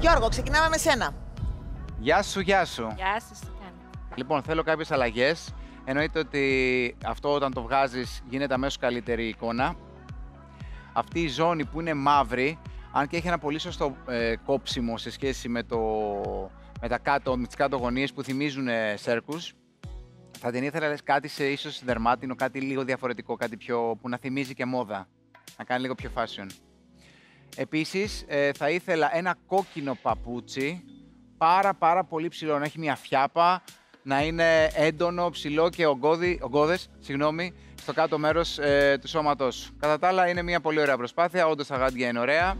Γιώργο, ξεκινάμε με σένα. Γεια σου, γεια σου. Γεια σας, τι κάνει. Λοιπόν, θέλω κάποιες αλλαγές. Εννοείται ότι αυτό όταν το βγάζεις γίνεται αμέσως καλύτερη εικόνα. Αυτή η ζώνη που είναι μαύρη, αν και έχει ένα πολύ σωστό κόψιμο σε σχέση με τις κάτω γωνίες που θυμίζουν σέρκους, θα την ήθελα κάτι σε ίσως δερμάτινο, κάτι λίγο διαφορετικό, κάτι πιο, που να θυμίζει και μόδα, να κάνει λίγο πιο fashion. Επίσης, θα ήθελα ένα κόκκινο παπούτσι, πάρα πολύ ψηλό, να έχει μια φιάπα, να είναι έντονο, ψηλό και ογκώδες, στο κάτω μέρος του σώματός σου. Κατά τα άλλα, είναι μια πολύ ωραία προσπάθεια, όντως τα γάντια είναι ωραία.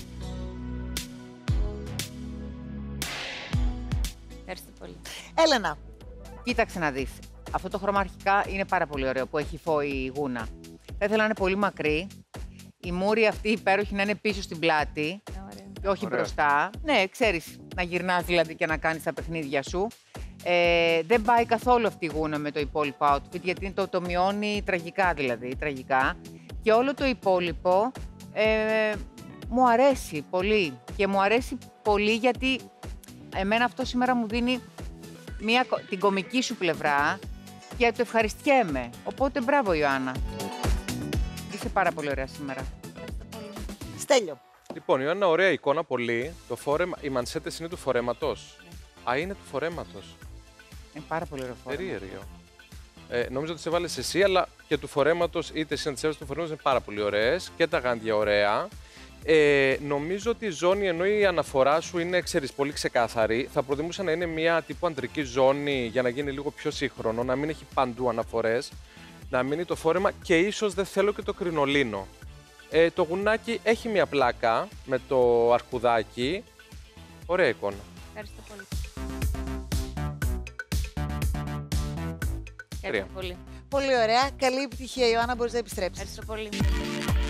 Ευχαριστώ πολύ. Έλενα. Κοίταξε να δεις. Αυτό το χρώμα αρχικά είναι πάρα πολύ ωραίο που έχει φω η γούνα. Θα ήθελα να είναι πολύ μακρύ. Η μούρη αυτή υπέροχη να είναι πίσω στην πλάτη και όχι μπροστά. Ναι, ξέρεις, να γυρνάς δηλαδή και να κάνεις τα παιχνίδια σου. Δεν πάει καθόλου αυτή η γούνα με το υπόλοιπο outfit, γιατί το μειώνει τραγικά δηλαδή, τραγικά. Και όλο το υπόλοιπο μου αρέσει πολύ. Και μου αρέσει πολύ γιατί εμένα αυτό σήμερα μου δίνει την κομική σου πλευρά και το ευχαριστιέμαι. Οπότε μπράβο Ιωάννα. Είσαι πάρα πολύ ωραία σήμερα. Στέλιο. Λοιπόν, Ιωάννα, ωραία εικόνα πολύ. Το φόρεμα, οι μανσέτες είναι του φορέματος. Α, είναι του φορέματος. Είναι πάρα πολύ ωραίο φόρεμα. Περίεργο. Νομίζω ότι σε έβαλες εσύ, αλλά και του φορέματος, είτε εσύ να τις έβαλες του φορέματος, είναι πάρα πολύ ωραίες. Και τα γάντια ωραία. Νομίζω ότι η ζώνη, ενώ η αναφορά σου είναι, ξέρεις, πολύ ξεκάθαρη, θα προτιμούσα να είναι μια τύπου αντρική ζώνη για να γίνει λίγο πιο σύγχρονο, να μην έχει παντού αναφορές, να μείνει το φόρεμα και ίσως δεν θέλω και το κρινολίνο. Το γουνάκι έχει μια πλάκα με το αρχουδάκι. Ωραία εικόνα. Ευχαριστώ πολύ. Ευχαριστώ πολύ. Πολύ ωραία. Καλή επιτυχία, Ιωάννα. Μπορείς να επιστρέψεις. Ευχαριστώ πολύ.